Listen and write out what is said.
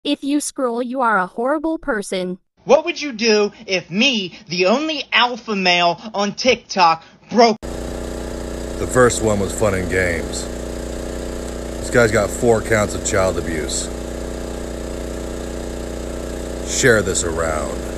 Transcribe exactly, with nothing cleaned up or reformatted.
If you scroll, you are a horrible person. What would you do if me, the only alpha male on TikTok, broke? The first one was fun and games. This guy's got four counts of child abuse. Share this around.